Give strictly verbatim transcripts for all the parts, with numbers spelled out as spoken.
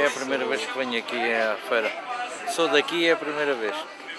é a primeira vez que venho aqui à feira. Sou daqui e é a primeira vez.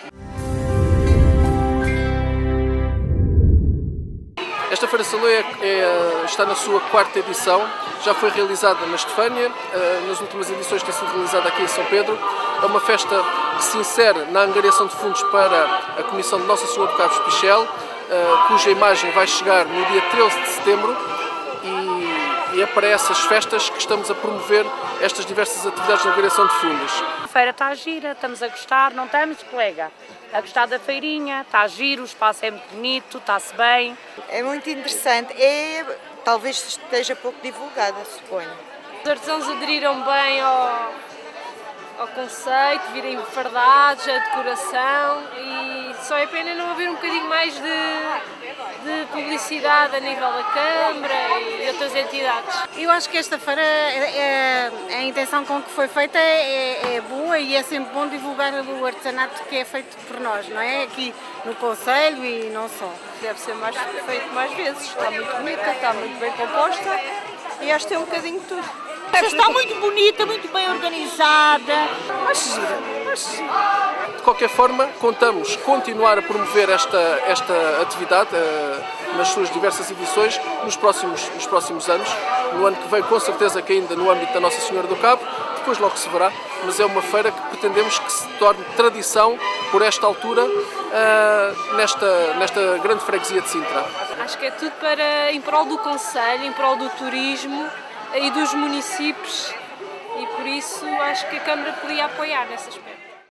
Esta Feira Saloia é, é, está na sua quarta edição, já foi realizada na Estefânia, nas últimas edições tem sido realizada aqui em São Pedro. É uma festa que se insere na angariação de fundos para a Comissão de Nossa Senhora do Cabo Espichel, cuja imagem vai chegar no dia treze de setembro, e, e é para essas festas que estamos a promover estas diversas atividades de angariação de fundos. A feira está gira, estamos a gostar, não estamos, colega? A gostar da feirinha, está giro, o espaço é muito bonito, está-se bem. É muito interessante, é, talvez esteja pouco divulgada, suponho. Os artesãos aderiram bem ao, ao conceito, virem fardados, a decoração, e só é pena não haver um bocadinho mais de, de publicidade a nível da Câmara e outras entidades. Eu acho que esta feira, é, é, a intenção com que foi feita é, é boa, e é sempre bom divulgar o artesanato que é feito por nós, não é? Aqui no Conselho e não só. Deve ser mais, feito mais vezes, está muito bonita, está muito bem composta e acho que tem um bocadinho de tudo. Está muito bonita, muito bem organizada. Acho gira, acho gira. De qualquer forma, contamos continuar a promover esta, esta atividade uh, nas suas diversas edições nos próximos, nos próximos anos. No ano que vem, com certeza que ainda no âmbito da Nossa Senhora do Cabo, depois logo se verá, mas é uma feira que pretendemos que se torne tradição por esta altura uh, nesta, nesta grande freguesia de Sintra. Acho que é tudo para, em prol do concelho, em prol do turismo e dos municípios, e por isso acho que a Câmara podia apoiar nesse aspecto.